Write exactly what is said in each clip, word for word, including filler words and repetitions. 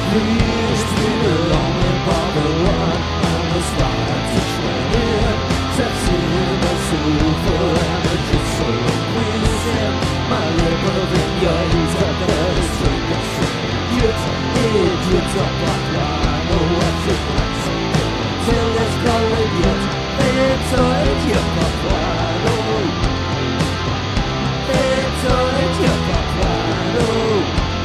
Please be the only bother one on the spot to train in. Sepsin the sofa and the jitsu pleasing. My labor in your ears got the streak of shit. It drips up like wine, oh what's it like so good. Till it's calling yet, it's all you got wine, oh. It's all you got wine, oh.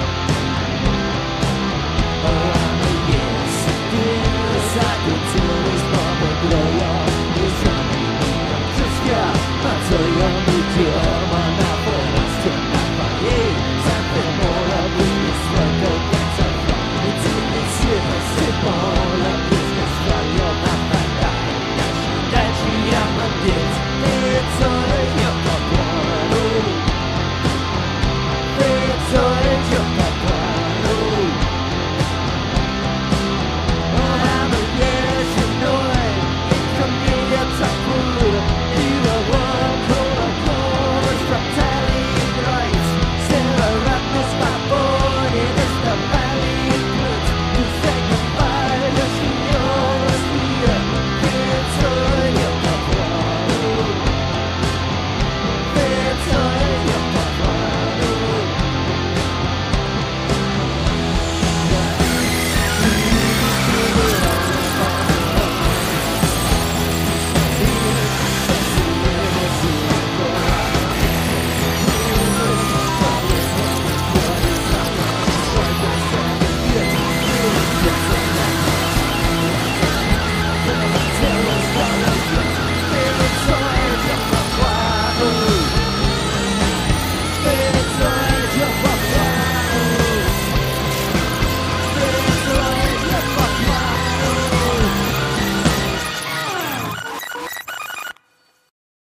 Oh, I'm a yes, yes, I can tell his mama blow on his running. Just got my toy on the jar.